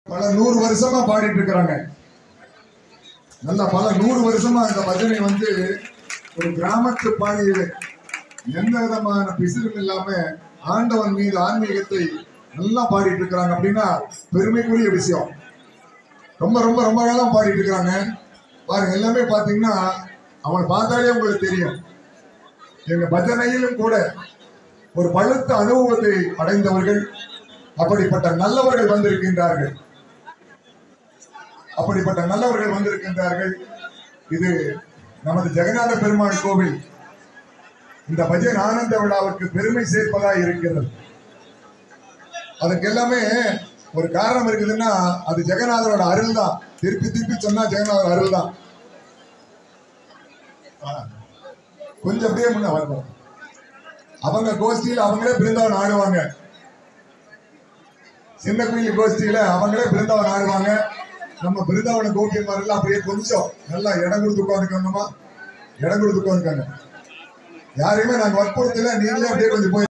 பல 100 வருஷமா பாடிட்டு இருக்கிறாங்க. நல்ல பல 100 வருஷமா இந்த பஜனை ஒரு கிராமத்து பாணியில எந்த விதமான பிசிறும் இல்லாம ஆண்டவன் மீது ஆன்மீகத்தை நல்லா பாடிட்டு இருக்கிறாங்க அப்படின்னா பெருமைக்குரிய விஷயம். ரொம்ப ரொம்ப ரொம்ப காலம் பாடிட்டு இருக்கிறாங்க. பாருங்க, எல்லாமே பாத்தீங்கன்னா அவங்களை பார்த்தாலே உங்களுக்கு தெரியும். எங்க பஜனையிலும் கூட ஒரு பழுத்த அனுபவத்தை அடைந்தவர்கள், அப்படிப்பட்ட நல்லவர்கள் வந்திருக்கின்றார்கள். இது நமது ஜெகநாத பெருமாள் கோவில் இந்த பஜன் ஆனந்த விழாவுக்கு பெருமை சேர்ப்பதா இருக்கிறது. அதுக்கு எல்லாமே ஒரு காரணம் இருக்குதுன்னா அது ஜெகநாதரோட அருள் தான். திருப்பி திருப்பி சொன்னா ஜெகநாதர் அருள் தான். கொஞ்சம் அப்படியே முன்ன வரணும். அவங்க கோஷ்டியில் அவங்களே பிருந்தாவன் ஆடுவாங்க. சின்ன கோயில் கோஷ்டியில அவங்களே பிருந்தாவன் ஆடுவாங்க. நம்ம பிருந்தாவன கோபியமாரெல்லாம் அப்படியே கொஞ்சம் நல்லா இடம் கொடுத்து உட்காந்துக்கணுமா, இடம் கொடுத்து உட்காந்துக்காங்க. யாரையுமே நாங்க வற்புறுத்தல, நீங்களே அப்படியே கொஞ்சம் போய்